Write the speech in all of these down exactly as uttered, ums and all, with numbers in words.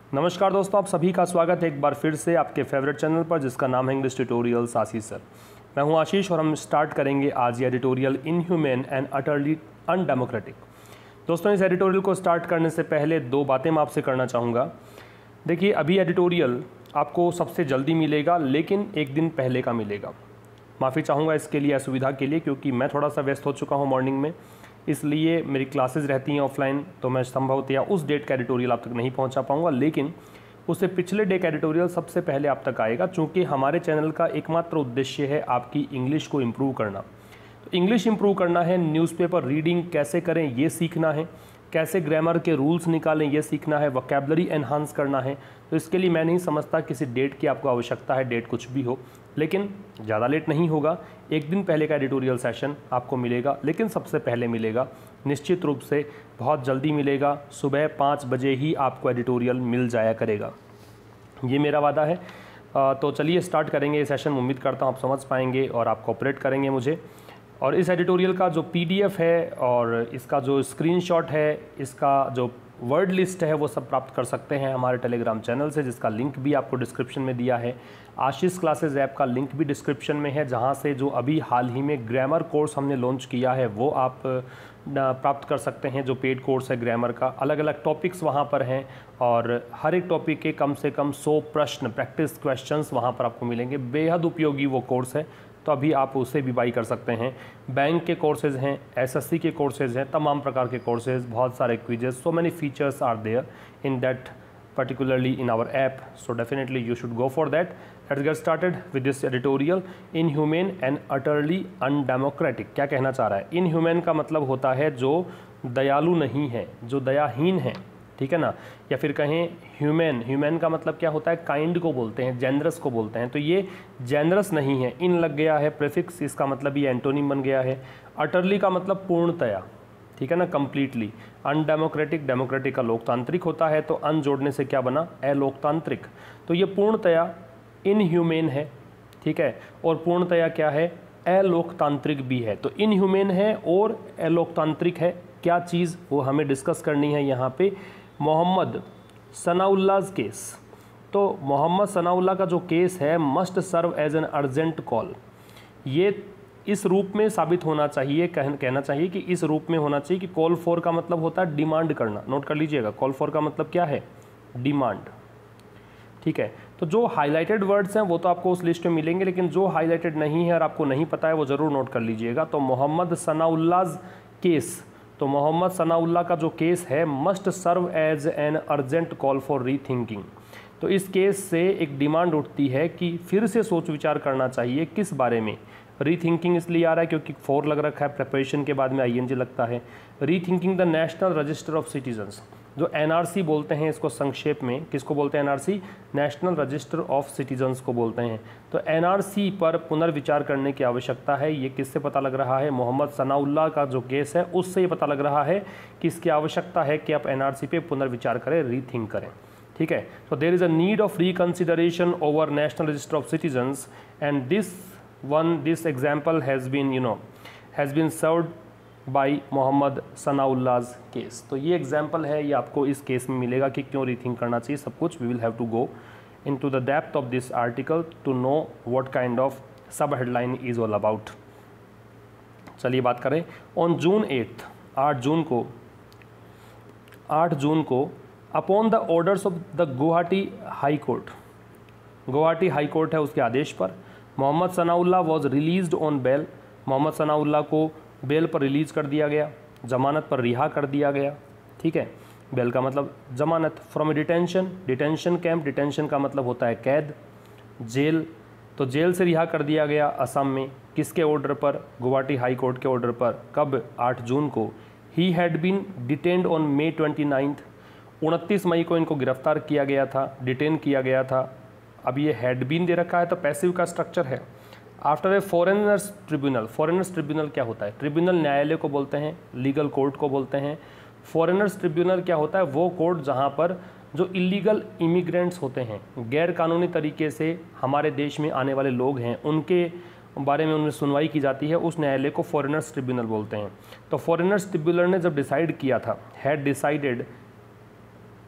नमस्कार दोस्तों, आप सभी का स्वागत है एक बार फिर से आपके फेवरेट चैनल पर जिसका नाम है इंग्लिश ट्यूटोरियल्स आशीष सर। मैं हूं आशीष और हम स्टार्ट करेंगे आज ये editorial inhuman and utterly undemocratic. दोस्तों, इस एडिटोरियल को स्टार्ट करने से पहले दो बातें मैं आपसे करना चाहूँगा। देखिए, अभी एडिटोरियल आपको सबसे जल्दी मिलेगा, लेकिन एक दिन पहले का मिलेगा। माफ़ी चाहूँगा इसके लिए, असुविधा के लिए, क्योंकि मैं थोड़ा सा व्यस्त हो चुका हूँ मॉर्निंग में, इसलिए मेरी क्लासेस रहती हैं ऑफलाइन, तो मैं संभवतया उस डेट का एडिटोरियल आप तक नहीं पहुंचा पाऊंगा, लेकिन उससे पिछले डे का एडिटोरियल सबसे पहले आप तक आएगा। चूँकि हमारे चैनल का एकमात्र उद्देश्य है आपकी इंग्लिश को इम्प्रूव करना। तो इंग्लिश इम्प्रूव करना है, न्यूज़पेपर रीडिंग कैसे करें ये सीखना है, कैसे ग्रामर के रूल्स निकालें ये सीखना है, वोकैबुलरी एनहांस करना है। तो इसके लिए मैं नहीं समझता किसी डेट की आपको आवश्यकता है, डेट कुछ भी हो, लेकिन ज़्यादा लेट नहीं होगा। एक दिन पहले का एडिटोरियल सेशन आपको मिलेगा, लेकिन सबसे पहले मिलेगा, निश्चित रूप से बहुत जल्दी मिलेगा। सुबह पाँच बजे ही आपको एडिटोरियल मिल जाया करेगा, ये मेरा वादा है। तो चलिए स्टार्ट करेंगे ये सेशन। उम्मीद करता हूँ आप समझ पाएंगे और आप कोऑपरेट करेंगे मुझे। और इस एडिटोरियल का जो पीडीएफ है और इसका जो स्क्रीनशॉट है, इसका जो वर्ड लिस्ट है, वो सब प्राप्त कर सकते हैं हमारे टेलीग्राम चैनल से, जिसका लिंक भी आपको डिस्क्रिप्शन में दिया है। आशीष क्लासेस ऐप का लिंक भी डिस्क्रिप्शन में है, जहां से जो अभी हाल ही में ग्रामर कोर्स हमने लॉन्च किया है वो आप प्राप्त कर सकते हैं। जो पेड कोर्स है ग्रामर का, अलग अलग टॉपिक्स वहां पर हैं और हर एक टॉपिक के कम से कम सौ प्रश्न, प्रैक्टिस क्वेश्चंस वहां पर आपको मिलेंगे। बेहद उपयोगी वो कोर्स है, तो अभी आप उसे भी बाई कर सकते हैं। बैंक के कोर्सेज हैं, एसएससी के कोर्सेज हैं, तमाम प्रकार के कोर्सेज, बहुत सारे quizzes, so many features are there in that particularly in our app, so definitely you should go for that. Let's get started with this editorial. Inhumane and utterly undemocratic क्या कहना चाह रहा है? Inhumane का मतलब होता है जो दयालु नहीं है, जो दयाहीन है, ठीक है ना, या फिर कहें ह्यूमन। ह्यूमन का मतलब क्या होता है? काइंड को बोलते हैं, जेनरस को बोलते हैं। तो ये जेनरस नहीं है, इन लग गया है प्रीफिक्स, इसका मतलब ये एंटोनिम बन गया है। अटरली का मतलब पूर्णतया, ठीक है ना, कंप्लीटली। अनडेमोक्रेटिक, डेमोक्रेटिक का लोकतांत्रिक होता है, तो अन जोड़ने से क्या बना? अलोकतांत्रिक। तो ये पूर्णतया इनह्यूमेन है, ठीक है, और पूर्णतया क्या है? अलोकतांत्रिक भी है। तो इनह्यूमेन है और अलोकतांत्रिक है। क्या चीज़? वो हमें डिस्कस करनी है यहाँ पे। मोहम्मद सनाउल्लाह केस, तो मोहम्मद सनाउल्लाह का जो केस है, must serve as an urgent call, ये इस रूप में साबित होना चाहिए, कह, कहना चाहिए कि इस रूप में होना चाहिए कि कॉल फॉर का मतलब होता है डिमांड करना। नोट कर लीजिएगा, कॉल फॉर का मतलब क्या है? डिमांड, ठीक है। तो जो हाईलाइटेड वर्ड्स हैं वो तो आपको उस लिस्ट में मिलेंगे, लेकिन जो हाईलाइटेड नहीं है और आपको नहीं पता है वो ज़रूर नोट कर लीजिएगा। तो मोहम्मद सनाउल्लाह केस, तो मोहम्मद सनाउल्लाह का जो केस है, must serve as an urgent call for rethinking. तो इस केस से एक डिमांड उठती है कि फिर से सोच विचार करना चाहिए। किस बारे में? रीथिंकिंग इसलिए आ रहा है क्योंकि फोर लग रखा है, प्रिपरेशन के बाद में आईएनजी लगता है। Rethinking the national register of citizens, जो एनआरसी बोलते हैं इसको संक्षेप में, किसको बोलते हैं? NRC, national register of citizens को बोलते हैं। तो एनआरसी पर पुनर्विचार करने की आवश्यकता है। ये किससे पता लग रहा है? मोहम्मद सनाउल्लाह का जो केस है उससे ये पता लग रहा है कि इसकी आवश्यकता है कि आप एनआरसी पे पुनर्विचार करें, रीथिंक करें, ठीक है। तो there is a need of reconsideration over national register of citizens and this one this example has been you know has been served by Mohammad Sanaullah's case. तो ये एग्जाम्पल है, ये आपको इस केस में मिलेगा कि क्यों रीथिंक करना चाहिए सब कुछ। We will have to go into the depth of this article to know what kind of sub headline is all about. चलिए बात करें। ऑन जून एट्थ, आठ जून को आठ जून को upon the orders of the Guwahati high court, Guwahati high court है उसके आदेश पर, Mohammad Sanaullah was released on bail, Mohammad Sanaullah को बेल पर रिलीज़ कर दिया गया, जमानत पर रिहा कर दिया गया, ठीक है। बेल का मतलब जमानत। From detention, detention camp, detention का मतलब होता है कैद, जेल, तो जेल से रिहा कर दिया गया असम में। किसके ऑर्डर पर? गुवाहाटी हाई कोर्ट के ऑर्डर पर। कब? आठ जून को। He had been detained on May twenty ninth, उनतीस मई को इनको गिरफ्तार किया गया था, डिटेन किया गया था। अब ये हैड बीन दे रखा है तो पैसिव का स्ट्रक्चर है। After a foreigners tribunal, foreigners tribunal क्या होता है? ट्रिब्यूनल न्यायालय को बोलते हैं, लीगल कोर्ट को बोलते हैं। फॉरेनर्स ट्रिब्यूनल क्या होता है? वो कोर्ट जहाँ पर जो इलीगल इमिग्रेंट्स होते हैं, गैर कानूनी तरीके से हमारे देश में आने वाले लोग हैं, उनके बारे में उनमें सुनवाई की जाती है, उस न्यायालय को फॉरेनर्स ट्रिब्यूनल बोलते हैं। तो फॉरेनर्स ट्रिब्यूनल ने जब डिसाइड किया था, had decided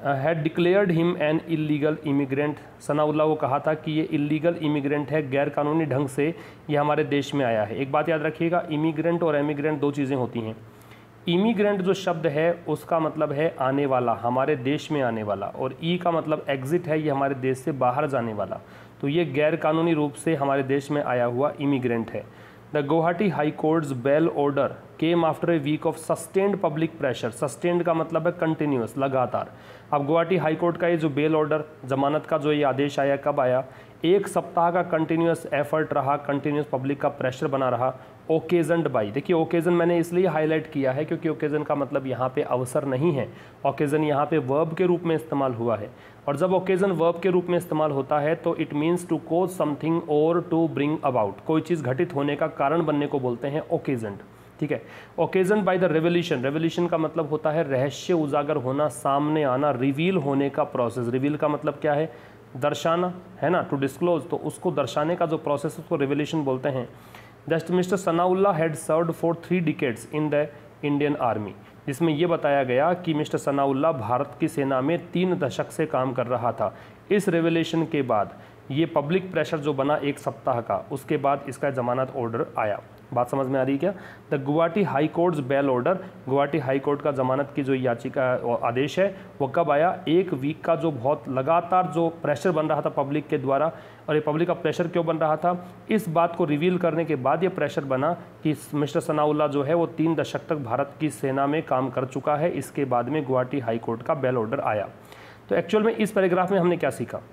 had declared him an illegal immigrant. Sanaullah को कहा था कि ये इलीगल इमिग्रेंट है, गैर कानूनी ढंग से ये हमारे देश में आया है। एक बात याद रखिएगा, इमिग्रेंट और एमिग्रेंट दो चीज़ें होती हैं। इमिग्रेंट जो शब्द है उसका मतलब है आने वाला, हमारे देश में आने वाला, और ई का मतलब एग्जिट है, ये हमारे देश से बाहर जाने वाला। तो ये गैर कानूनी रूप से हमारे देश में आया हुआ इमिग्रेंट है। The Guwahati high court's bail order came after a week of sustained public pressure. Sustained का मतलब है कंटिन्यूस, लगातार। अब गुवाहाटी हाई कोर्ट का ये जो बेल ऑर्डर, जमानत का जो ये आदेश आया, कब आया? एक सप्ताह का कंटिन्यूस एफर्ट रहा, कंटिन्यूस पब्लिक का प्रेशर बना रहा, ओकेजन्ड बाई। देखिए ओकेजन मैंने इसलिए हाईलाइट किया है क्योंकि ओकेजन का मतलब यहाँ पे अवसर नहीं है, ओकेजन यहाँ पे वर्ब के रूप में इस्तेमाल हुआ है। और जब ओकेजन वर्ब के रूप में इस्तेमाल होता है तो it means to cause something और टू ब्रिंग अबाउट, कोई चीज़ घटित होने का कारण बनने को बोलते हैं ओकेजन्ड। ठीक है, occasion by the revolution. Revolution का मतलब होता है रहस्य उजागर होना, सामने आना, रिवील होने का प्रोसेस। रिवील का मतलब क्या है? दर्शाना, है ना, टू डिस्क्लोज। तो उसको दर्शाने का जो प्रोसेस उसको रेवोल्यूशन बोलते हैं। Just mister Sanaullah had served for three decades in the Indian army, जिसमें यह बताया गया कि मिस्टर सनाउल्लाह भारत की सेना में तीन दशक से काम कर रहा था। इस रेवोल्यूशन के बाद ये पब्लिक प्रेशर जो बना एक सप्ताह का, उसके बाद इसका जमानत ऑर्डर आया। बात समझ में आ रही है क्या? The Guwahati high court's bail order, Guwahati high court का जमानत की जो याचिका आदेश है वो कब आया? एक वीक का जो बहुत लगातार जो प्रेशर बन रहा था पब्लिक के द्वारा। और ये पब्लिक का प्रेशर क्यों बन रहा था? इस बात को रिवील करने के बाद ये प्रेशर बना कि मिस्टर सनाउल्लाह जो है वो तीन दशक तक भारत की सेना में काम कर चुका है। इसके बाद में गुवाहाटी हाई कोर्ट का बेल ऑर्डर आया। तो एक्चुअल में इस पैराग्राफ में हमने क्या सीखा?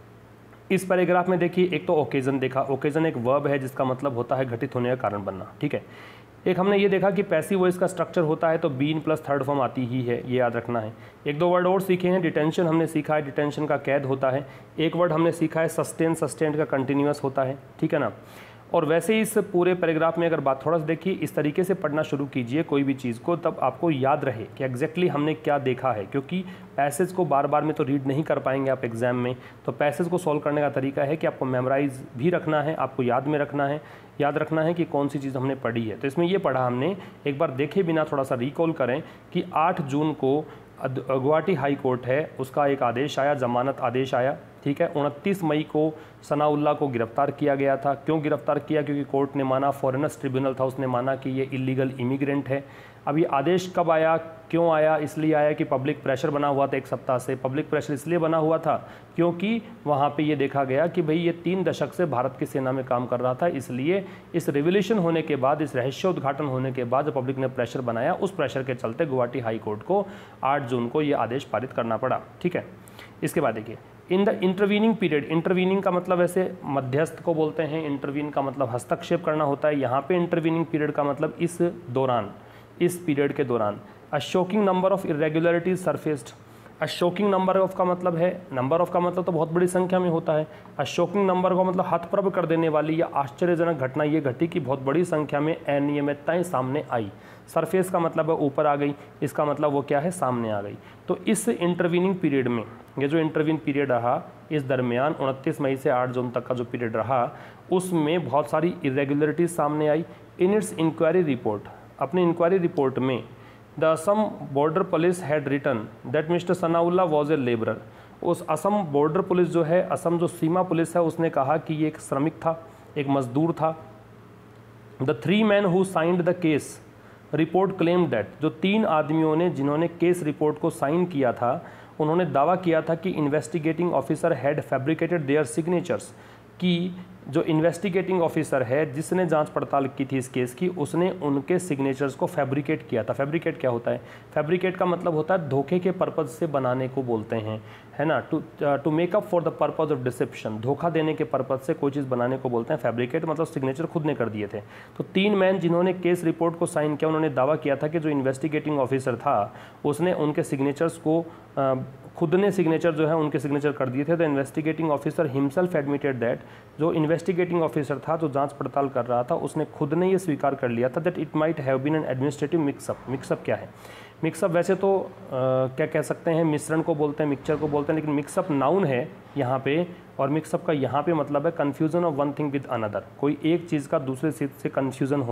इस पैराग्राफ में देखिए, एक तो ओकेजन देखा। ओकेजन एक वर्ब है जिसका मतलब होता है घटित होने का कारण बनना। ठीक है, एक हमने ये देखा कि पैसिव वॉइस का स्ट्रक्चर होता है तो बीन प्लस थर्ड फॉर्म आती ही है, ये याद रखना है। एक दो वर्ड और सीखे हैं। डिटेंशन हमने सीखा है, डिटेंशन का कैद होता है। एक वर्ड हमने सीखा है सस्टेन, सस्टेन का कंटिन्यूअस होता है। ठीक है ना। और वैसे ही इस पूरे पैराग्राफ में अगर बात थोड़ा सा देखिए, इस तरीके से पढ़ना शुरू कीजिए कोई भी चीज़ को, तब आपको याद रहे कि एग्जैक्टली हमने क्या देखा है। क्योंकि पैसेज को बार बार में तो रीड नहीं कर पाएंगे आप एग्जाम में, तो पैसेज को सॉल्व करने का तरीका है कि आपको मेमोराइज भी रखना है, आपको याद में रखना है, याद रखना है कि कौन सी चीज़ हमने पढ़ी है। तो इसमें ये पढ़ा हमने, एक बार देखे बिना थोड़ा सा रिकॉल करें कि आठ जून को गुवाहाटी हाई कोर्ट है उसका एक आदेश आया, जमानत आदेश आया। ठीक है, उनतीस मई को सनाउल्लाह को गिरफ्तार किया गया था। क्यों गिरफ्तार किया? क्योंकि कोर्ट ने माना, फॉरेनर्स ट्रिब्यूनल था, उसने माना कि ये इलीगल इमिग्रेंट है। अब ये आदेश कब आया, क्यों आया? इसलिए आया कि पब्लिक प्रेशर बना हुआ था एक सप्ताह से। पब्लिक प्रेशर इसलिए बना हुआ था क्योंकि वहाँ पे ये देखा गया कि भाई ये तीन दशक से भारत की सेना में काम कर रहा था। इसलिए इस रिवोल्यूशन होने के बाद, इस रहस्य उद्घाटन होने के बाद जो पब्लिक ने प्रेशर बनाया, उस प्रेशर के चलते गुवाहाटी हाई कोर्ट को आठ जून को ये आदेश पारित करना पड़ा। ठीक है, इसके बाद देखिए, in the intervening period. Intervening का मतलब ऐसे मध्यस्थ को बोलते हैं, इंटरवीन का मतलब हस्तक्षेप करना होता है। यहाँ पे इंटरवीनिंग पीरियड का मतलब इस दौरान, इस पीरियड के दौरान a shocking number of irregularities surfaced. A shocking number of का मतलब है, नंबर ऑफ का मतलब तो बहुत बड़ी संख्या में होता है। अ शॉकिंग नंबर का मतलब हतप्रभ कर देने वाली या आश्चर्यजनक घटना ये घटी कि बहुत बड़ी संख्या में अनियमितताएं सामने आई। सरफेस का मतलब है ऊपर आ गई, इसका मतलब वो क्या है? सामने आ गई। तो इस इंटरवीनिंग पीरियड में, ये जो इंटरवीन पीरियड रहा, इस दरमियान उनतीस मई से आठ जून तक का जो पीरियड रहा, उसमें बहुत सारी इरेगुलरिटीज सामने आई। इन इट्स इंक्वायरी रिपोर्ट, अपनी इंक्वायरी रिपोर्ट में the Assam border police had written that mister Sanaullah was a labourer. उस असम बॉर्डर पुलिस जो है, असम जो सीमा पुलिस है, उसने कहा कि ये एक श्रमिक था, एक मजदूर था। The three men who signed the case report claim that, जो तीन आदमियों ने जिन्होंने केस रिपोर्ट को साइन किया था, उन्होंने दावा किया था कि investigating officer had fabricated their signatures, कि जो इन्वेस्टिगेटिंग ऑफिसर है जिसने जांच पड़ताल की थी इस केस की, उसने उनके सिग्नेचर्स को फैब्रिकेट किया था। फैब्रिकेट क्या होता है? फैब्रिकेट का मतलब होता है धोखे के पर्पज से बनाने को बोलते हैं, है ना। To to make up for the purpose of deception, धोखा देने के पर्पज से कोई चीज़ बनाने को बोलते हैं फैब्रिकेट। मतलब सिग्नेचर खुद ने कर दिए थे। तो तीन मैन जिन्होंने केस रिपोर्ट को साइन किया, उन्होंने दावा किया था कि जो इन्वेस्टिगेटिंग ऑफिसर था उसने उनके सिग्नेचर्स को, खुद ने सिग्नेचर जो है उनके सिग्नेचर कर दिए थे। The investigating officer himself admitted that, जो इन्वेस्टिगेटिंग ऑफिसर था जो जांच पड़ताल कर रहा था, उसने खुद ने ये स्वीकार कर लिया था that it might have been an administrative mix up. Mix up क्या है? मिक्सअप वैसे तो आ, क्या कह सकते हैं, मिश्रण को बोलते हैं, मिक्सचर को बोलते हैं, लेकिन मिक्सअप नाउन है यहाँ पे, और मिक्सअप का यहाँ पे मतलब है confusion of one thing with another, कोई एक चीज़ का दूसरे चीज़ से कन्फ्यूजन होना।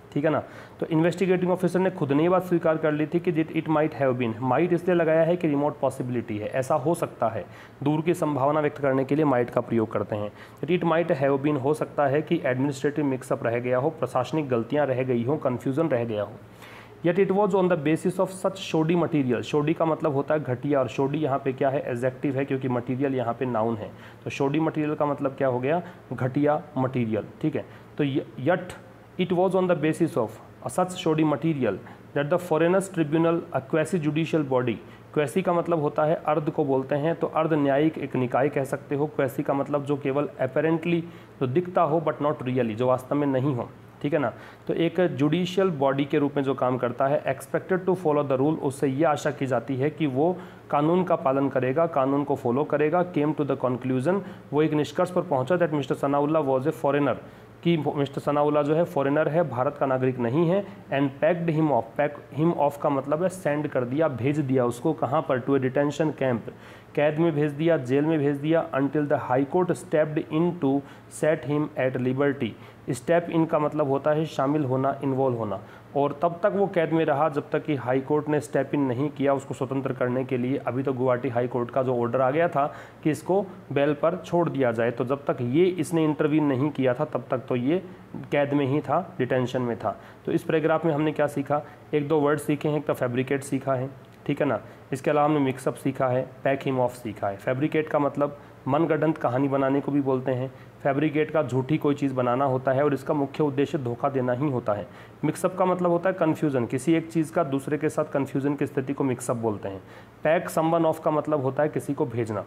ठीक है ना। तो इन्वेस्टिगेटिंग ऑफिसर ने खुद ने ये बात स्वीकार कर ली थी कि जिट it might have been, might इसलिए लगाया है कि रिमोट पॉसिबिलिटी है, ऐसा हो सकता है, दूर की संभावना व्यक्त करने के लिए माइट का प्रयोग करते हैं। That it might have been, हो सकता है कि एडमिनिस्ट्रेटिव मिक्सअप रह गया हो, प्रशासनिक गलतियाँ रह गई हो, कन्फ्यूजन रह गया हो। Yet it was on the basis of such shoddy material, shoddy का मतलब होता है घटिया, और शोडी यहाँ पे क्या है, एडजेक्टिव है, क्योंकि मटीरियल यहाँ पे नाउन है। तो शोडी मटीरियल का मतलब क्या हो गया, घटिया मटीरियल, ठीक है। तो yet it was on the basis of such shoddy material that the foreigners tribunal, a quasi judicial body, quasi का मतलब होता है अर्ध को बोलते हैं, तो अर्ध न्यायिक एक निकाय कह सकते हो। क्वैसी का मतलब जो केवल अपेरेंटली जो दिखता हो बट नॉट रियली, जो वास्तव में नहीं हो, ठीक है ना। तो एक जुडिशियल बॉडी के रूप में जो काम करता है, expected to follow the rule, उससे ये आशा की जाती है कि वो कानून का पालन करेगा, कानून को फॉलो करेगा। केम टू द कंक्लूजन, वो एक निष्कर्ष पर पहुंचा that mister Sanaullah was a foreigner, कि मिस्टर सनाउल्लाह जो है फॉरेनर है, भारत का नागरिक नहीं है। And packed him off, pack him off का मतलब है सेंड कर दिया, भेज दिया उसको, कहाँ पर, टू ए डिटेंशन कैंप, कैद में भेज दिया, जेल में भेज दिया। Until the high court stepped in to set him at liberty, step in का मतलब होता है शामिल होना, इन्वॉल्व होना, और तब तक वो कैद में रहा जब तक कि हाई कोर्ट ने स्टेप इन नहीं किया उसको स्वतंत्र करने के लिए। अभी तो गुवाहाटी हाई कोर्ट का जो ऑर्डर आ गया था कि इसको बेल पर छोड़ दिया जाए, तो जब तक ये इसने इंटरवीन नहीं किया था तब तक तो ये कैद में ही था, डिटेंशन में था। तो इस पैराग्राफ में हमने क्या सीखा, एक दो वर्ड सीखे हैं, एक तो फैब्रिकेट सीखा है, ठीक है ना। इसके अलावा हमने मिक्सअप सीखा है, पैक हिम ऑफ सीखा है। फैब्रिकेट का मतलब मनगढ़ंत कहानी बनाने को भी बोलते हैं। फैब्रिकेट का झूठी कोई चीज़ बनाना होता है और इसका मुख्य उद्देश्य धोखा देना ही होता है। मिक्सअप का मतलब होता है कन्फ्यूज़न, किसी एक चीज़ का दूसरे के साथ कन्फ्यूज़न की स्थिति को मिक्सअप बोलते हैं। पैक समवन ऑफ का मतलब होता है किसी को भेजना।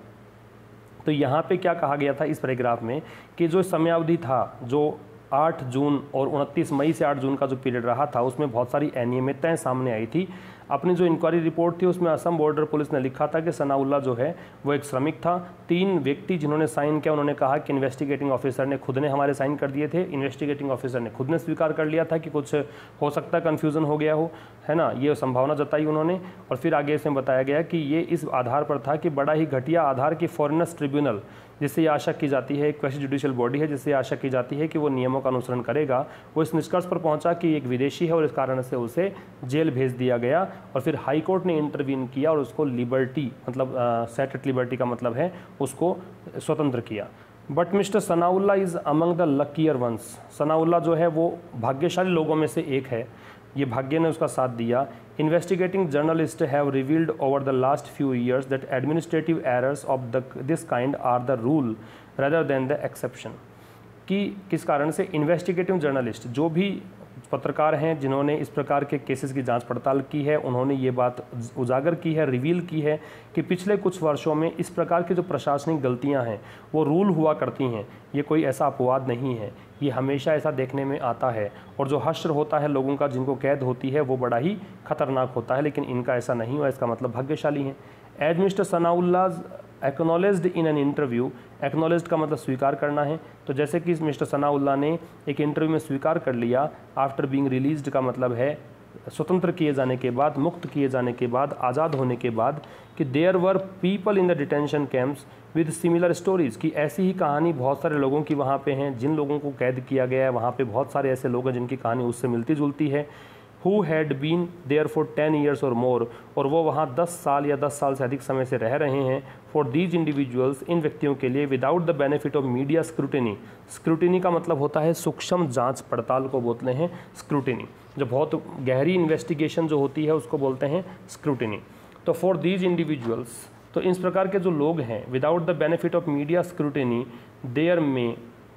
तो यहाँ पे क्या कहा गया था इस पैराग्राफ में कि जो समयावधि था, जो आठ जून और उनतीस मई से आठ जून का जो पीरियड रहा था, उसमें बहुत सारी अनियमितताएं सामने आई थी। अपनी जो इंक्वायरी रिपोर्ट थी उसमें असम बॉर्डर पुलिस ने लिखा था कि सनाउल्लाह जो है वो एक श्रमिक था। तीन व्यक्ति जिन्होंने साइन किया उन्होंने कहा कि इन्वेस्टिगेटिंग ऑफिसर ने खुद ने हमारे साइन कर दिए थे। इन्वेस्टिगेटिंग ऑफिसर ने खुद ने स्वीकार कर लिया था कि कुछ हो सकता है कन्फ्यूज़न हो गया हो, है ना, ये संभावना जताई उन्होंने। और फिर आगे इसमें बताया गया कि ये इस आधार पर था कि बड़ा ही घटिया आधार की फॉरेनर्स ट्रिब्यूनल, जिससे ये आशा की जाती है, एक क्वैसी जुडिशियल बॉडी है जिससे आशा की जाती है कि वो नियमों का अनुसरण करेगा, वो इस निष्कर्ष पर पहुंचा कि एक विदेशी है और इस कारण से उसे जेल भेज दिया गया। और फिर हाई कोर्ट ने इंटरवीन किया और उसको लिबर्टी, मतलब सेट एट लिबर्टी का मतलब है उसको स्वतंत्र किया। But mister Sanaullah is among the luckier ones, Sanaullah जो है वो भाग्यशाली लोगों में से एक है, ये भाग्य ने उसका साथ दिया। Investigating journalist have revealed over the last few years that administrative errors of the this kind are the rule rather than the exception, कि किस कारण से इन्वेस्टिगेटिव जर्नलिस्ट, जो भी पत्रकार हैं जिन्होंने इस प्रकार के केसेस की जांच पड़ताल की है, उन्होंने ये बात उजागर की है, रिवील की है कि पिछले कुछ वर्षों में इस प्रकार की जो प्रशासनिक गलतियां हैं वो रूल हुआ करती हैं। ये कोई ऐसा अपवाद नहीं है, ये हमेशा ऐसा देखने में आता है। और जो हश्र होता है लोगों का, जिनको कैद होती है, वो बड़ा ही खतरनाक होता है, लेकिन इनका ऐसा नहीं हुआ, इसका मतलब भाग्यशाली हैं। As mister Sanaullah acknowledged in an interview, acknowledged का मतलब स्वीकार करना है, तो जैसे कि मिस्टर सनाउल्लाह ने एक इंटरव्यू में स्वीकार कर लिया। आफ्टर बीइंग रिलीज्ड का मतलब है स्वतंत्र किए जाने के बाद, मुक्त किए जाने के बाद, आज़ाद होने के बाद, कि there were people in the detention camps with similar stories, की ऐसी ही कहानी बहुत सारे लोगों की वहाँ पे हैं, जिन लोगों को कैद किया गया है वहाँ पे बहुत सारे ऐसे लोग हैं जिनकी कहानी उससे मिलती जुलती है। Who had been there for ten years or more, और वो वहाँ दस साल या दस साल से अधिक समय से रह रहे हैं। फॉर दीज इंडिविजुअल्स, इन व्यक्तियों के लिए, without the benefit of media scrutiny, scrutiny का मतलब होता है सूक्ष्म जांच पड़ताल को बोलते हैं स्क्रूटिनी, जो बहुत गहरी इन्वेस्टिगेशन जो होती है उसको बोलते हैं स्क्रूटिनी। तो फॉर दीज इंडिविजुअल्स, तो इस प्रकार के जो लोग हैं, without the benefit of media scrutiny there may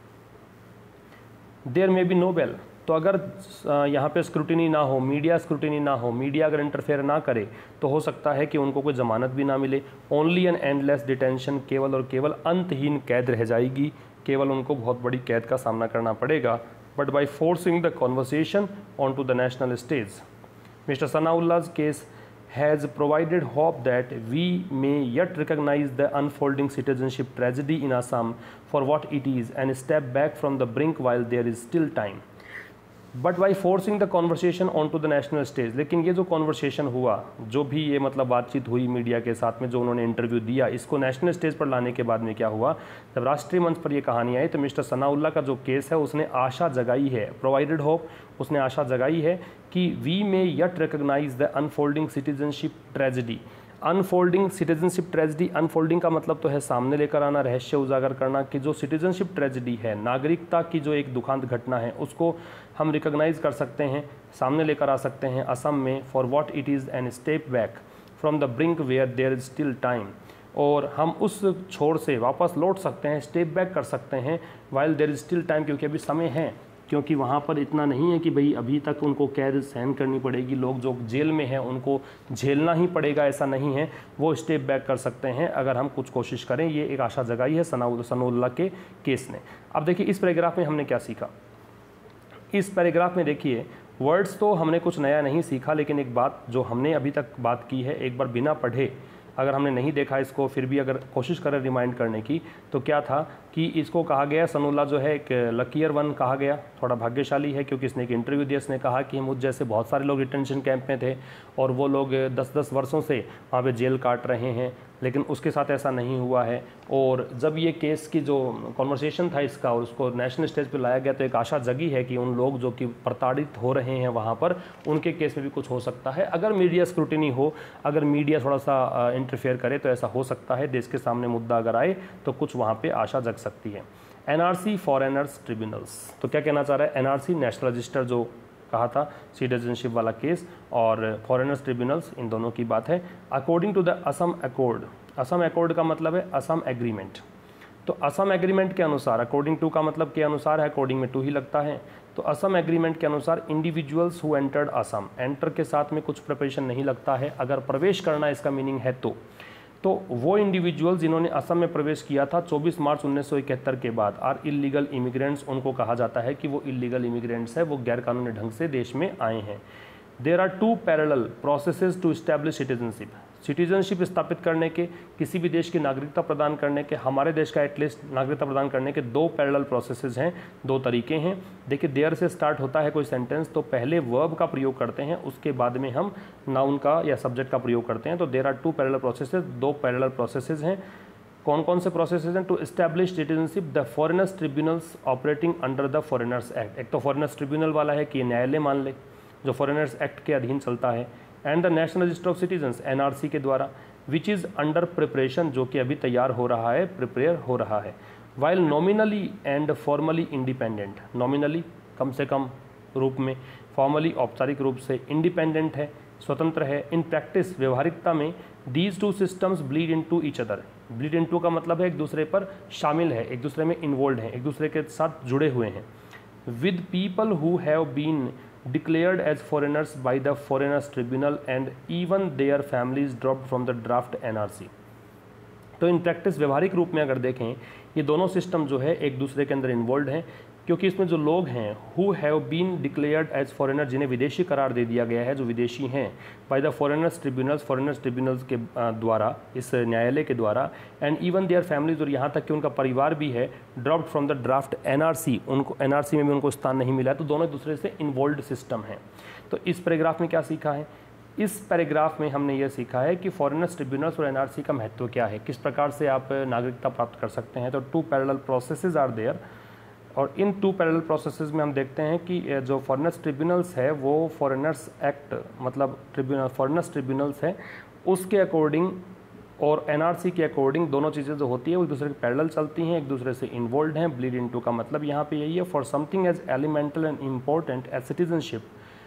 there may be no bail, तो अगर यहाँ पे स्क्रूटिनी ना हो, मीडिया स्क्रूटिनी ना हो, मीडिया अगर इंटरफेयर ना करे, तो हो सकता है कि उनको कोई ज़मानत भी ना मिले। ओनली एन एंडलेस डिटेंशन, केवल और केवल अंतहीन कैद रह जाएगी, केवल उनको बहुत बड़ी कैद का सामना करना पड़ेगा। But by forcing the conversation on to the national stage, mister सनाउल्लाह's case has provided hope that we may yet recognize the unfolding citizenship tragedy in Assam for what it is and step back from the brink while there is still time. But by forcing the conversation on to the national stage. लेकिन ये जो conversation हुआ, जो भी ये मतलब बातचीत हुई मीडिया के साथ में, जो उन्होंने इंटरव्यू दिया, इसको नेशनल स्टेज पर लाने के बाद में क्या हुआ, जब राष्ट्रीय मंच पर ये कहानी आई तो मिस्टर सनाउल्लाह का जो केस है उसने आशा जगाई है, प्रोवाइडेड होप, उसने आशा जगाई है कि we may yet recognise the unfolding citizenship tragedy. Unfolding citizenship tragedy, unfolding का मतलब तो है सामने लेकर आना, रहस्य उजागर करना, कि जो सिटीजनशिप ट्रेजिडी है, नागरिकता की जो एक दुखांत घटना है, उसको हम रिकॉग्नाइज कर सकते हैं, सामने लेकर आ सकते हैं असम में, for what it is an step back from the brink where there is still time. और हम उस छोर से वापस लौट सकते हैं, स्टेप बैक कर सकते हैं, while there is still time, क्योंकि अभी समय है, क्योंकि वहाँ पर इतना नहीं है कि भाई अभी तक उनको कैद सहन करनी पड़ेगी, लोग जो जेल में हैं उनको झेलना ही पड़ेगा, ऐसा नहीं है, वो स्टेप बैक कर सकते हैं अगर हम कुछ कोशिश करें। ये एक आशा जगाई है सनाउल्लाह के केस ने। अब देखिए इस पैराग्राफ में हमने क्या सीखा। इस पैराग्राफ में देखिए वर्ड्स तो हमने कुछ नया नहीं सीखा, लेकिन एक बात जो हमने अभी तक बात की है, एक बार बिना पढ़े अगर हमने नहीं देखा इसको, फिर भी अगर कोशिश करें रिमाइंड करने की, तो क्या था कि इसको कहा गया, सनाउल्लाह जो है एक लकीयर वन कहा गया, थोड़ा भाग्यशाली है, क्योंकि इसने एक इंटरव्यू दिया, इसने कहा कि मुझ जैसे बहुत सारे लोग डिटेंशन कैंप में थे और वो लोग दस दस वर्षों से वहाँ पे जेल काट रहे हैं, लेकिन उसके साथ ऐसा नहीं हुआ है। और जब ये केस की जो कॉन्वर्सेशन था इसका और उसको नेशनल स्टेज पे लाया गया, तो एक आशा जगी है कि उन लोग जो कि प्रताड़ित हो रहे हैं वहाँ पर, उनके केस में भी कुछ हो सकता है। अगर मीडिया स्क्रूटिनी हो, अगर मीडिया थोड़ा सा इंटरफेयर करे तो ऐसा हो सकता है, देश के सामने मुद्दा अगर आए तो कुछ वहाँ पर आशा जग सकती है। एनआरसी फॉरेनर्स ट्रिब्यूनल्स, तो क्या कहना चाह रहा है, एनआरसी नेशनल रजिस्टर जो कहा था सिटीजनशिप वाला केस, और फॉरेनर्स ट्रिब्यूनल्स, इन दोनों की बात है। According to the Assam accord, Assam accord का मतलब है असम एग्रीमेंट, तो असम एग्रीमेंट के अनुसार, अकॉर्डिंग टू का मतलब के अनुसार है, अकॉर्डिंग में टू ही लगता है, तो असम एग्रीमेंट के अनुसार individuals who entered Assam, enter के साथ में कुछ प्रिपरेशन नहीं लगता है, अगर प्रवेश करना इसका मीनिंग है तो तो वो इंडिविजुअल जिन्होंने असम में प्रवेश किया था चौबीस मार्च उन्नीस सौ इकहत्तर के बाद, आर इलीगल इमिग्रेंट्स, उनको कहा जाता है कि वो इलीगल इमिग्रेंट्स है, वो गैर कानूनी ढंग से देश में आए हैं। There are two parallel processes to establish citizenship, citizenship स्थापित करने के, किसी भी देश की नागरिकता प्रदान करने के, हमारे देश का एटलीस्ट नागरिकता प्रदान करने के दो पैरेलल प्रोसेसेस हैं, दो तरीके हैं। देखिए देयर से स्टार्ट होता है कोई सेंटेंस तो पहले वर्ब का प्रयोग करते हैं, उसके बाद में हम नाउन का या सब्जेक्ट का प्रयोग करते हैं। तो there are two parallel processes, दो पैरेलल प्रोसेसेस हैं। कौन कौन से प्रोसेसेस हैं? To establish citizenship the foreigners tribunals operating under the foreigners act, एक तो फॉरेनर्स ट्रिब्यूनल वाला है कि न्यायालय मान ले जो फॉरेनर्स एक्ट के अधीन चलता है, and the national register of citizens NRC के द्वारा, विच इज़ अंडर प्रिपरेशन, जो कि अभी तैयार हो रहा है, प्रिपेयर हो रहा है। While nominally and formally independent, nominally कम से कम रूप में, फॉर्मली औपचारिक रूप से, इंडिपेंडेंट है, स्वतंत्र है, इन प्रैक्टिस व्यवहारिकता में, these two systems bleed into each other, bleed into का मतलब है एक दूसरे पर शामिल है, एक दूसरे में इन्वॉल्व हैं, एक दूसरे के साथ जुड़े हुए हैं। With people who have been declared as foreigners by the foreigners tribunal and even their families dropped from the draft N R C। तो इन प्रैक्टिस व्यवहारिक रूप में अगर देखें, ये दोनों सिस्टम जो है एक दूसरे के अंदर इन्वॉल्व हैं, क्योंकि इसमें जो लोग हैं who have been declared as foreigner, जिन्हें विदेशी करार दे दिया गया है, जो विदेशी हैं, by the foreigners tribunals, foreigners tribunals के द्वारा, इस न्यायालय के द्वारा, एंड इवन देयर फैमिलीज, और यहाँ तक कि उनका परिवार भी है, dropped from the draft NRC, उनको एनआरसी में भी उनको स्थान नहीं मिला है, तो दोनों एक दूसरे से इन्वॉल्व सिस्टम है। तो इस पैराग्राफ में क्या सीखा है? इस पैराग्राफ में हमने ये सीखा है कि फॉरेनर्स ट्रिब्यूनल्स और एनआरसी का महत्व क्या है, किस प्रकार से आप नागरिकता प्राप्त कर सकते हैं। तो two parallel processes are there, और इन टू पैरेलल प्रोसेसेस में हम देखते हैं कि जो फॉरेनर्स ट्रिब्यूनल्स है वो फॉरेनर्स एक्ट, मतलब ट्रिब्यूनल फॉरेनर्स ट्रिब्यूनल्स है, उसके अकॉर्डिंग और एनआरसी के अकॉर्डिंग दोनों चीज़ें जो होती है वो एक दूसरे के पैरेलल चलती हैं, एक दूसरे से इन्वॉल्व हैं। ब्लीड इनटू का मतलब यहाँ पे यही है, for something as elemental and important as citizenship,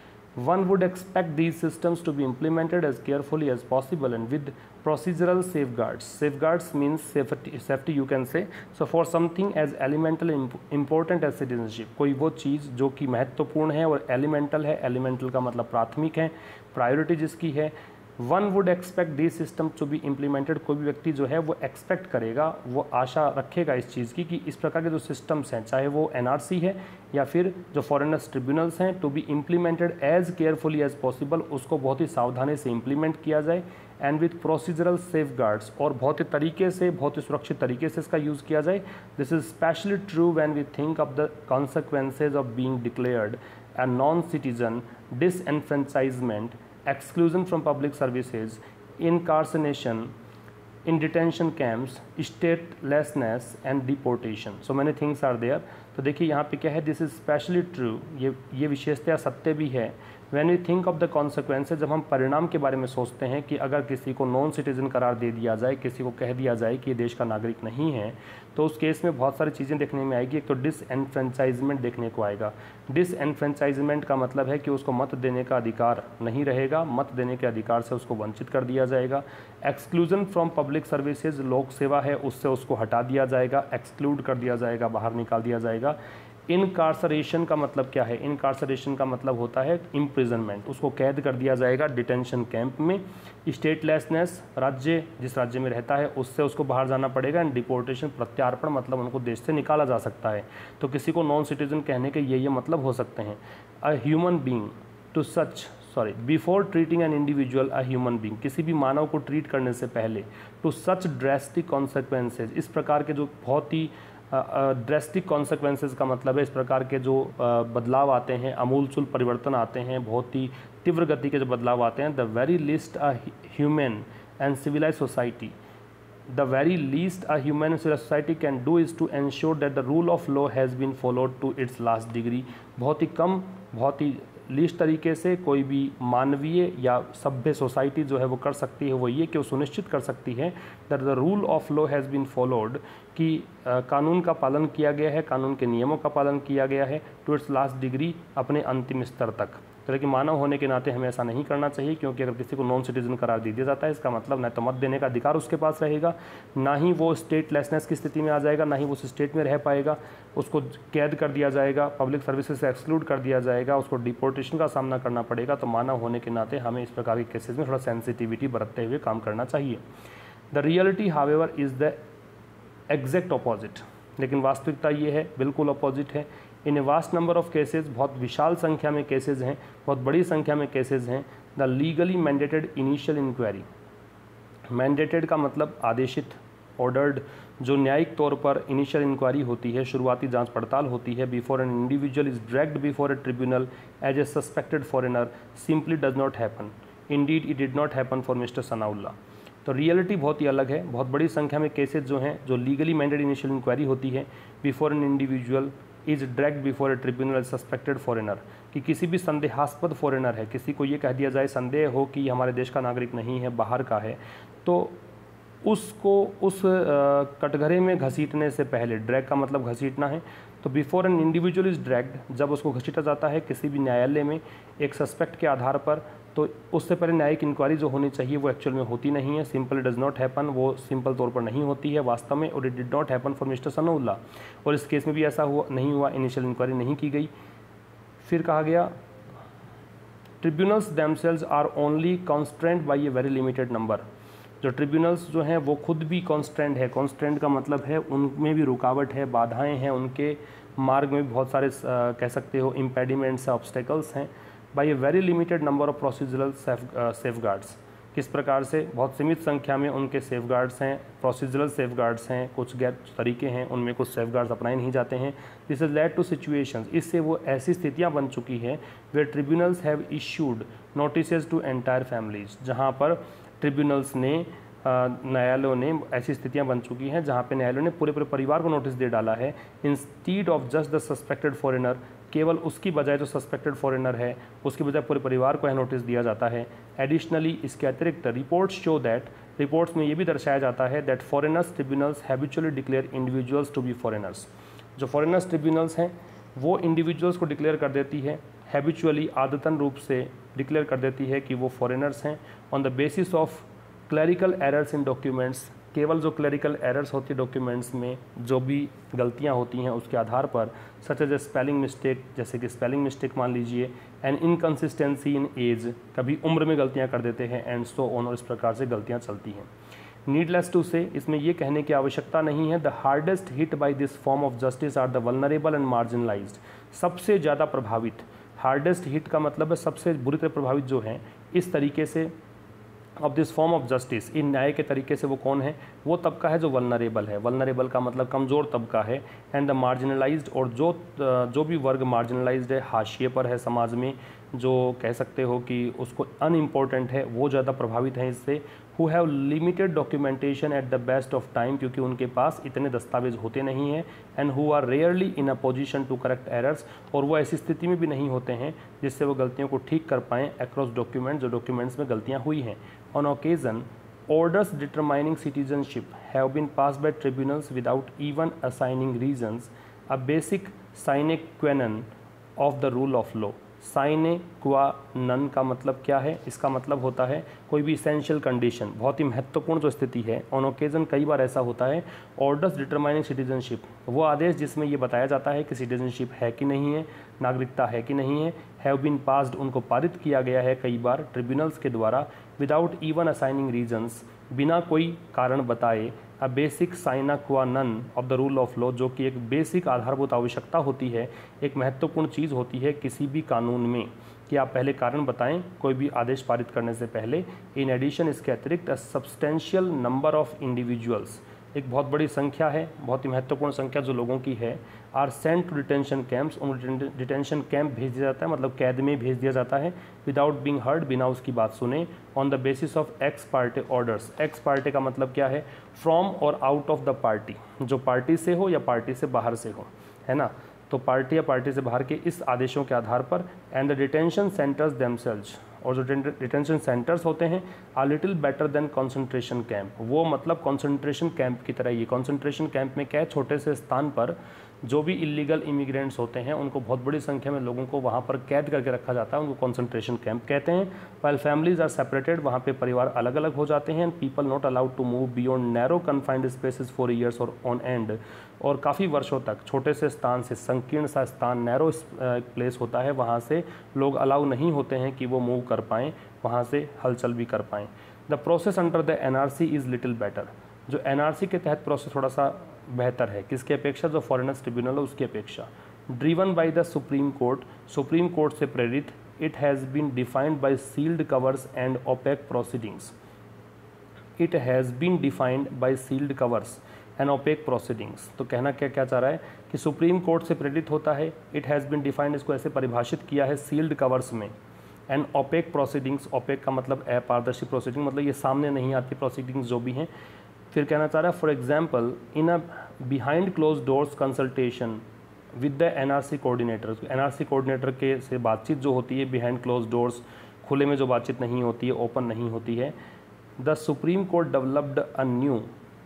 one would expect these systems to be implemented as carefully as possible and with procedural safeguards. Safeguards means safety, safety you can say. So for something as elemental and important as citizenship, कोई वो चीज़ जो कि महत्वपूर्ण है और elemental है, elemental का मतलब प्राथमिक है, प्रायोरिटी जिसकी है, one would expect this system to be implemented, कोई भी व्यक्ति जो है वो एक्सपेक्ट करेगा, वो आशा रखेगा इस चीज़ की कि इस प्रकार के जो सिस्टम्स हैं, चाहे वो एनआरसी है या फिर जो फॉरेनर्स ट्रिब्यूनल्स हैं, to be implemented as carefully as possible, उसको बहुत ही सावधानी से इम्प्लीमेंट किया जाए, एंड विथ प्रोसीजरल सेफगार्ड्स, और बहुत ही तरीके से, बहुत ही सुरक्षित तरीके से इसका यूज़ किया जाए। This is specially true when we think of the consequences of being declared a non-citizen, disenfranchisement, exclusion from public services, incarceration in detention camps, statelessness and deportation. So many things are there. तो देखिए यहाँ पे क्या है, this is specially true, ये ये विशेषता सत्य भी है। When we think of the consequences, जब हम परिणाम के बारे में सोचते हैं कि अगर किसी को नॉन सिटीजन करार दे दिया जाए, किसी को कह दिया जाए कि ये देश का नागरिक नहीं है, तो उस केस में बहुत सारी चीज़ें देखने में आएगी। एक तो डिसएनफ्रेंचाइजमेंट देखने को आएगा। डिसएनफ्रेंचाइजमेंट का मतलब है कि उसको मत देने का अधिकार नहीं रहेगा, मत देने के अधिकार से उसको वंचित कर दिया जाएगा। एक्सक्लूजन फ्रॉम पब्लिक सर्विसेज, लोक सेवा है उससे उसको हटा दिया जाएगा, एक्सक्लूड कर दिया जाएगा, बाहर निकाल दिया जाएगा। इनकार्सरेशन का मतलब क्या है? इनकार्सरेशन का मतलब होता है इम्प्रिजनमेंट, उसको कैद कर दिया जाएगा डिटेंशन कैंप में। स्टेटलेसनेस, राज्य जिस राज्य में रहता है उससे उसको बाहर जाना पड़ेगा। एंड डिपोर्टेशन, प्रत्यार्पण, मतलब उनको देश से निकाला जा सकता है। तो किसी को नॉन सिटीजन कहने के ये ये मतलब हो सकते हैं। A human being to such sorry before treating an individual a human being, किसी भी मानव को ट्रीट करने से पहले, टू सच ड्रेस्टिक कॉन्सिक्वेंसेज, इस प्रकार के जो बहुत ही ड्रेस्टिक कॉन्सिक्वेंसेज का मतलब है इस प्रकार के जो बदलाव आते हैं, अमूलचूल परिवर्तन आते हैं, बहुत ही तीव्र गति के जो बदलाव आते हैं। The very least a human and civilise society the very least a human and civilise society can do is to ensure that the rule of law has been followed to its last degree. बहुत ही कम, बहुत ही least तरीके से कोई भी मानवीय या सभ्य सोसाइटी जो है वो कर सकती है वो ये कि वो सुनिश्चित कर सकती है that the rule of law has been followed, कि कानून का पालन किया गया है, कानून के नियमों का पालन किया गया है, टू इट्स लास्ट डिग्री, अपने अंतिम स्तर तक। तो लेकिन मानव होने के नाते हमें ऐसा नहीं करना चाहिए, क्योंकि अगर किसी को नॉन सिटीजन करार दे दिया जाता है, इसका मतलब न तो मत देने का अधिकार उसके पास रहेगा, ना ही वो स्टेटलेसनेस की स्थिति में आ जाएगा, ना ही वो उस स्टेट में रह पाएगा, उसको कैद कर दिया जाएगा, पब्लिक सर्विसेज से एक्सक्लूड कर दिया जाएगा, उसको डिपोर्टेशन का सामना करना पड़ेगा। तो मानव होने के नाते हमें इस प्रकार के केसेस में थोड़ा सेंसिटिविटी बरतते हुए काम करना चाहिए। The reality however is the exact opposite, लेकिन वास्तविकता ये है, बिल्कुल अपोजिट है। In a vast number of cases, बहुत विशाल संख्या में केसेस हैं, बहुत बड़ी संख्या में केसेस हैं। The legally mandated initial inquiry, mandated का मतलब आदेशित, ऑर्डर्ड, जो न्यायिक तौर पर इनिशियल इंक्वायरी होती है, शुरुआती जांच पड़ताल होती है, before an individual is dragged before a tribunal as a suspected foreigner, simply does not happen. Indeed it did not happen for mister Sanaullah. तो रियलिटी बहुत ही अलग है। बहुत बड़ी संख्या में केसेस जो हैं, जो लीगली मैंडेड इनिशियल इंक्वायरी होती है, before an individual is dragged before a tribunal suspected foreigner, कि किसी भी संदेहास्पद फॉरेनर है, किसी को ये कह दिया जाए, संदेह हो कि हमारे देश का नागरिक नहीं है, बाहर का है, तो उसको उस कटघरे में घसीटने से पहले, ड्रैग का मतलब घसीटना है, तो before an individual is dragged, जब उसको घसीटा जाता है किसी भी न्यायालय में एक सस्पेक्ट के आधार पर, तो उससे पहले न्यायिक इंक्वायरी जो होनी चाहिए वो एक्चुअल में होती नहीं है। सिंपल डज नॉट हैपन, वो सिंपल तौर पर नहीं होती है वास्तव में। और it did not happen for mister Sanaullah, और इस केस में भी ऐसा हुआ नहीं हुआ, इनिशियल इंक्वायरी नहीं की गई। फिर कहा गया tribunals themselves are only constraint by a very limited number. जो ट्रिब्यूनल्स जो हैं वो खुद भी कॉन्स्ट्रेंट है, कॉन्स्ट्रेंट का मतलब है उनमें भी रुकावट है, बाधाएं हैं, उनके मार्ग में भी बहुत सारे आ, कह सकते हो इम्पेडिमेंट्स, ऑब्स्टेकल्स हैं, by a very limited number of procedural safeguards. किस प्रकार से? बहुत सीमित संख्या में उनके सेफगार्ड्स हैं, प्रोसीजरल सेफगार्ड्स हैं, कुछ गैर तरीके हैं, उनमें कुछ सेफगार्ड्स अपनाए नहीं जाते हैं। This is led to situations, इससे वो ऐसी स्थितियां बन चुकी हैं where tribunals have issued notices to entire families, जहां पर ट्रिब्यूनल्स ने, न्यायालयों ने, ऐसी स्थितियां बन चुकी हैं जहां पे न्यायालयों ने पूरे पूरे परिवार को नोटिस दे डाला है। Instead of just the suspected foreigner, केवल उसकी बजाय जो सस्पेक्टेड फॉरेनर है उसकी बजाय पूरे परिवार को यह नोटिस दिया जाता है। एडिशनली, इसके अतिरिक्त रिपोर्ट्स शो दैट, रिपोर्ट्स में ये भी दर्शाया जाता है that foreigners tribunals habitually declare individuals to be foreigners. जो फॉरेनर्स ट्रिब्यूनल्स हैं वो इंडिविजुअल्स को डिक्लेयर कर देती है, हैबिचुअली, आदतन रूप से डिक्लेयर कर देती है कि वो फॉरेनर्स हैं, on the basis of clerical errors in documents. केवल जो क्लरिकल एरर्स होती है डॉक्यूमेंट्स में, जो भी गलतियां होती हैं उसके आधार पर, such as a spelling mistake, जैसे कि स्पेलिंग मिस्टेक मान लीजिए, एंड इनकन्सिस्टेंसी इन एज, कभी उम्र में गलतियां कर देते हैं, एंड सो ऑन, और इस प्रकार से गलतियां चलती हैं। नीडलेस टू से, इसमें यह कहने की आवश्यकता नहीं है, the hardest hit by this form of justice are the vulnerable and marginalised. सबसे ज़्यादा प्रभावित, हार्डेस्ट हिट का मतलब है सबसे बुरी तरह प्रभावित जो हैं इस तरीके से of this form of justice, इन न्याय के तरीके से वो कौन है, वो तबका है जो वल्नरेबल है, वल्नरेबल का मतलब कमज़ोर तबका है, एंड द मार्जिनलाइज्ड, और जो जो भी वर्ग मार्जिनलाइज्ड है, हाशिए पर है समाज में, जो कह सकते हो कि उसको अनइम्पोर्टेंट है, वो ज़्यादा प्रभावित हैं इससे, who have limited documentation at the best of time, क्योंकि उनके पास इतने दस्तावेज होते नहीं हैं, and who are rarely in a position to correct errors, और वो ऐसी स्थिति में भी नहीं होते हैं जिससे वो गलतियों को ठीक कर पाएँ अक्रॉस डॉक्यूमेंट, जो डॉक्यूमेंट्स में गलतियाँ हुई हैं। On occasion orders determining citizenship have been passed by tribunals without even assigning reasons, a basic sine qua non of the rule of law. Sine qua non का मतलब क्या है, इसका मतलब होता है कोई भी इसेंशियल कंडीशन, बहुत ही महत्वपूर्ण जो स्थिति है। ऑन ओकेजन कई बार ऐसा होता है, ऑर्डर्स डिटरमाइनिंग सिटीजनशिप, वो आदेश जिसमें ये बताया जाता है कि सिटीजनशिप है कि नहीं है, नागरिकता है कि नहीं है, हैव बीन पास्ड, उनको पारित किया गया है कई बार ट्रिब्यूनल्स के द्वारा, विदाउट इवन असाइनिंग रीजन्स, बिना कोई कारण बताए, अ basic sine qua non of the rule of law, जो कि एक बेसिक आधारभूत आवश्यकता होती है, एक महत्वपूर्ण चीज़ होती है किसी भी कानून में, कि आप पहले कारण बताएं कोई भी आदेश पारित करने से पहले। इन एडिशन, इसके अतिरिक्त, a substantial number of individuals, एक बहुत बड़ी संख्या है, बहुत ही महत्वपूर्ण संख्या जो लोगों की है, are sent to detention camps, उन डिटेंशन कैंप भेज दिया जाता है, मतलब कैद में भेज दिया जाता है, विदाउट बीइंग हर्ड, बिना उसकी बात सुने, on the basis of ex parte orders. Ex parte का मतलब क्या है, फ्रॉम और आउट ऑफ द पार्टी, जो पार्टी से हो या पार्टी से बाहर से हो, है ना, तो पार्टी या पार्टी से बाहर के इस आदेशों के आधार पर, and the detention centres themselves, और जो डिटेंशन सेंटर्स होते हैं, are little better than concentration camp, वो मतलब कॉन्सेंट्रेशन कैंप की तरह। ये कॉन्सेंट्रेशन कैंप में क्या है, छोटे से स्थान पर जो भी इलीगल इमिग्रेंट्स होते हैं उनको बहुत बड़ी संख्या में लोगों को वहाँ पर कैद करके रखा जाता है, उनको कॉन्सेंट्रेशन कैंप कहते हैं। वाइल फैमिलीज आर सेपरेटेड, वहाँ पे परिवार अलग अलग हो जाते हैं, and people not allowed to move beyond narrow confined spaces for years और ऑन एंड, और काफ़ी वर्षों तक छोटे से स्थान से, संकीर्ण सा स्थान, नैरो प्लेस होता है, वहाँ से लोग अलाउ नहीं होते हैं कि वो मूव कर पाएँ, वहाँ से हलचल भी कर पाएँ। The process under the N R C is little better, जो एन आर सी के तहत प्रोसेस थोड़ा सा बेहतर है, किसकी अपेक्षा, जो फॉरेनर्स ट्रिब्यूनल है उसकी अपेक्षा। Driven by the supreme court, supreme court से प्रेरित, it has been defined by sealed covers and opaque proceedings, it has been defined by sealed covers and opaque proceedings. तो कहना क्या क्या चाह रहा है कि सुप्रीम कोर्ट से प्रेरित होता है, इट हैज़ बीन डिफाइंड, इसको ऐसे परिभाषित किया है सील्ड कवर्स में, एंड ओपेक प्रोसीडिंग्स, ओपेक का मतलब अपारदर्शी प्रोसीडिंग, मतलब ये सामने नहीं आती प्रोसीडिंग्स जो भी हैं। फिर कहना चाह रहा है, for example in a behind closed doors consultation with the N R C coordinator, N R C coordinator के से बातचीत जो होती है बिहाइंड क्लोज डोर्स, खुले में जो बातचीत नहीं होती है, ओपन नहीं होती है। The supreme court developed a new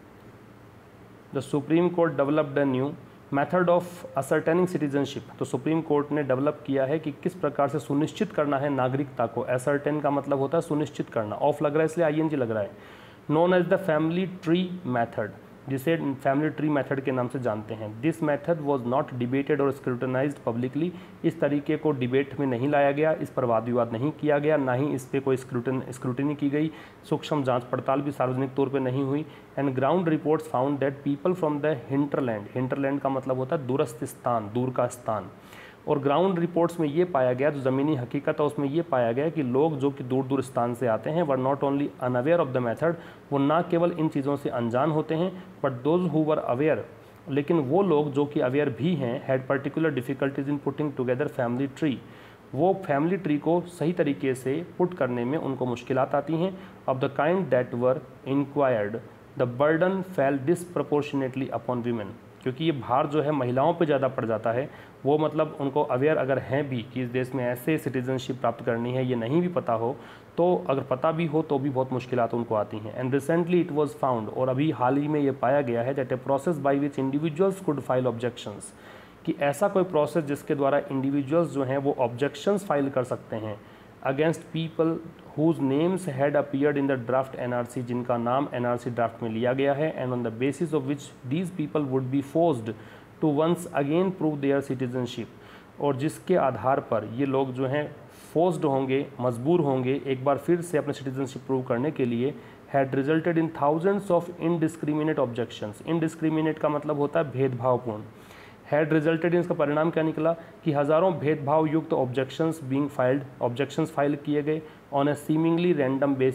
the supreme court developed a new method of ascertaining citizenship, तो सुप्रीम कोर्ट ने डेवलप किया है कि किस प्रकार से सुनिश्चित करना है नागरिकता को। असर्टेन का मतलब होता है सुनिश्चित करना, ऑफ लग रहा है इसलिए आई एन जी लग रहा है। Known as the family tree method, जिसे फैमिली ट्री मेथड के नाम से जानते हैं। This method was not debated और स्क्रूटनाइज्ड पब्लिकली, इस तरीके को डिबेट में नहीं लाया गया, इस पर वाद विवाद नहीं किया गया, ना ही इस पर कोई स्क्रूटन स्क्रूटनी की गई, सूक्ष्म जांच पड़ताल भी सार्वजनिक तौर पे नहीं हुई। And ground reports found that people from the hinterland, hinterland का मतलब होता है दूरस्थ स्थान, दूर का स्थान, और ग्राउंड रिपोर्ट्स में ये पाया गया, जो ज़मीनी हकीकत है उसमें ये पाया गया कि लोग जो कि दूर दूर स्थान से आते हैं were not only unaware of the method, वो ना केवल इन चीज़ों से अनजान होते हैं, but those who were aware, लेकिन वो लोग जो कि अवेयर भी हैं, had particular difficulties in putting together family tree, वो फैमिली ट्री को सही तरीके से पुट करने में उनको मुश्किलात आती हैं। Of the kind that were inquired, the burden fell disproportionately upon women, क्योंकि ये भार जो है महिलाओं पे ज़्यादा पड़ जाता है। वो मतलब उनको अवेयर अगर हैं भी कि इस देश में ऐसे सिटीजनशिप प्राप्त करनी है, ये नहीं भी पता हो, तो अगर पता भी हो तो भी बहुत मुश्किलात उनको आती हैं। And recently it was found, और अभी हाल ही में ये पाया गया है, that a process by which individuals could file objections, कि ऐसा कोई प्रोसेस जिसके द्वारा इंडिविजुअल्स जो हैं वो ऑब्जेक्शंस फाइल कर सकते हैं against people whose names had appeared in the draft N R C, जिनका नाम N R C ड्राफ्ट में लिया गया है, and on the basis of which these people would be forced to once again prove their citizenship, और जिसके आधार पर ये लोग जो हैं फोर्स्ड होंगे, मजबूर होंगे एक बार फिर से अपने सिटीजनशिप प्रूव करने के लिए, had resulted in thousands of indiscriminate objections, indiscriminate का मतलब होता है भेदभावपूर्ण, हैड रिजल्टेड इन, इसका परिणाम क्या निकला कि हज़ारों भेदभाव युक्त objections being filed, objections file किए गए on a seemingly random basis,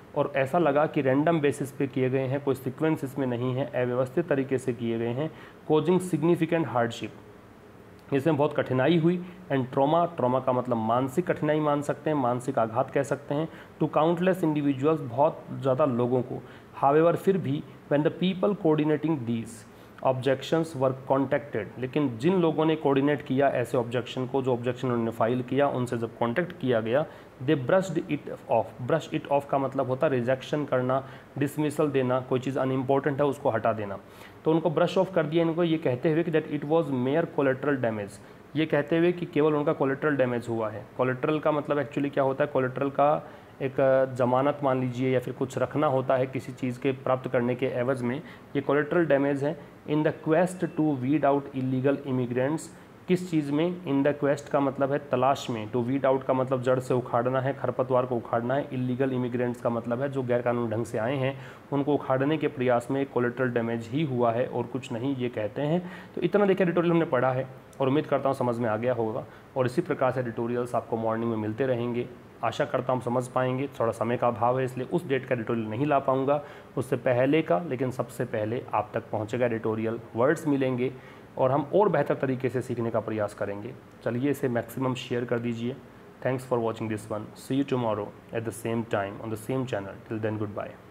और ऐसा लगा कि रैंडम बेसिस पे किए गए हैं, कोई सीक्वेंस इसमें नहीं है, अव्यवस्थित तरीके से किए गए हैं, कोजिंग सिग्निफिकेंट हार्डशिप, इसमें बहुत कठिनाई हुई। एंड ट्रॉमा, ट्रॉमा का मतलब मानसिक कठिनाई मान सकते हैं, मानसिक आघात कह सकते हैं, टू काउंटलेस इंडिविजुअल्स, बहुत ज़्यादा लोगों को। हावेवर, फिर भी, when the people coordinating these objections were contacted, लेकिन जिन लोगों ने कोऑर्डिनेट किया ऐसे ऑब्जेक्शन को, जो ऑब्जेक्शन उन्होंने फाइल किया, उनसे जब कॉन्टेक्ट किया गया, they brushed it off. Brush it off का मतलब होता है रिजेक्शन करना, डिसमिसल देना, कोई चीज़ अनइम्पोर्टेंट है उसको हटा देना। तो उनको ब्रश ऑफ कर दिया इनको, ये कहते हुए कि that it was mere collateral damage, ये कहते हुए कि केवल उनका कोलेट्रल डैमेज हुआ है। कोलेट्रल का मतलब एक्चुअली क्या होता है, कोलेट्रल का एक जमानत मान लीजिए, या फिर कुछ रखना होता है किसी चीज़ के प्राप्त करने के एवज में, ये कोलेट्रल डैमेज है। In the quest to weed out illegal immigrants, किस चीज़ में, इन द क्वेस्ट का मतलब है तलाश में, टू वीड आउट का मतलब जड़ से उखाड़ना है, खरपतवार को उखाड़ना है, इलीगल इमिग्रेंट्स का मतलब है जो गैरकानूनी ढंग से आए हैं उनको उखाड़ने के प्रयास में एक कोलेट्रल डैमेज ही हुआ है और कुछ नहीं, ये कहते हैं। तो इतना देखिए एडिटोरियल हमने पढ़ा है और उम्मीद करता हूँ समझ में आ गया होगा, और इसी प्रकार से एडिटोरियल्स आपको मॉर्निंग में मिलते रहेंगे। आशा करता हूँ समझ पाएंगे, थोड़ा समय का अभाव है इसलिए उस डेट का एडिटोरियल नहीं ला पाऊँगा, उससे पहले का, लेकिन सबसे पहले आप तक पहुँचेगा एडिटोरियल, वर्ड्स मिलेंगे और हम और बेहतर तरीके से सीखने का प्रयास करेंगे। चलिए इसे मैक्सिमम शेयर कर दीजिए। Thanks for watching this one, see you tomorrow at the same time on the same channel. Till then good bye.